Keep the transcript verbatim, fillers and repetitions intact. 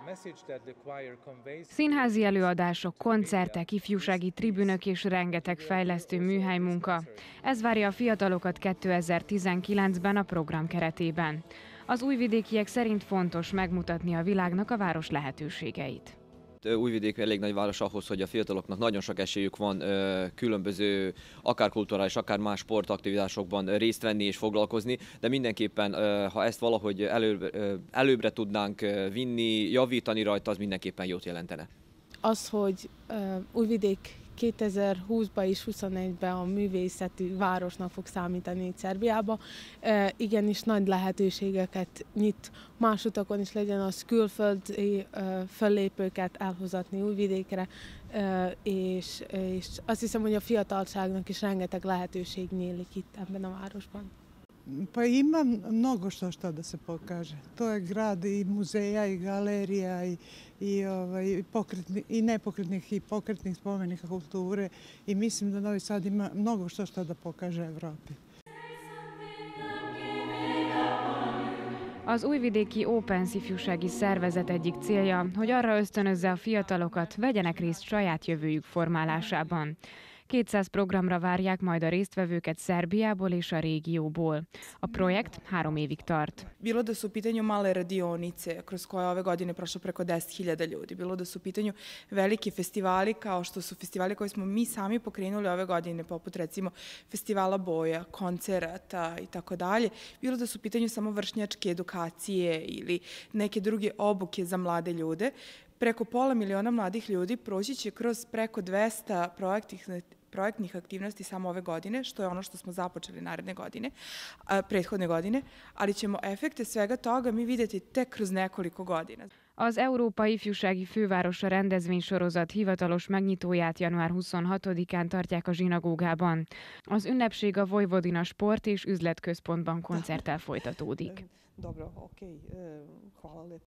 Színházi előadások, koncertek, ifjúsági tribünök és rengeteg fejlesztő műhelymunka. Ez várja a fiatalokat kétezer-tizenkilencben a program keretében. Az újvidékiek szerint fontos megmutatni a világnak a város lehetőségeit. Újvidék elég nagy város ahhoz, hogy a fiataloknak nagyon sok esélyük van különböző, akár kulturális, akár más sportaktivitásokban részt venni és foglalkozni, de mindenképpen, ha ezt valahogy előbb, előbbre tudnánk vinni, javítani rajta, az mindenképpen jót jelentene. Az, hogy Újvidék kétezer-húszban és huszonegyben a művészeti városnak fog számítani itt Szerbiába. E, igenis nagy lehetőségeket nyit más utakon is, legyen az külföldi e, fellépőket elhozatni Újvidékre, e, és, és azt hiszem, hogy a fiatalságnak is rengeteg lehetőség nyílik itt ebben a városban. Pa ima mnogo što što da se pokaže. To je grad i muzeja i galerija i, i, ovaj, pokretni, i nepokretnih i pokretnih spomenika kulture i mislim da Novi Sad ima mnogo što što da pokaže Evropi. Az újvidéki Opens ifjúsági szervezet egyik célja, hogy arra ösztönözze a fiatalokat, vegyenek részt saját jövőjük formálásában. kétszáz programra várják majd a résztvevőket Szerbiából és a régióból. A projekt három évig tart. Bilo da su u pitanju male radionice, kroz koje ove godine prošlo preko deset hiljada ljudi. Bilo da su u pitanju veliki festivali, kao što su festivali koje smo mi sami pokrenuli ove godine, poput recimo festivala boja, koncerata i tako dalje. Bilo da su u pitanju samo vršnjačke edukacije ili neke druge obuke za mlade ljude. Preko pola miliona mladih ljudi proći će kroz preko dvesta projektnih projektnih aktivnosti samo ove godine, što je ono što smo započeli naredne godine, prethodne godine, ali ćemo efekte svega toga mi vidjeti tek kroz nekoliko godina. Az Európa Ifjúsági Fővárosa rendezvénysorozat hivatalos megnyitóját január huszonhatodikán tartják a zsinagógában. Az ünnepség a Vojvodina Sport és Üzletközpontban koncerttel folytatódik. Dobro, okej, hvala lepo.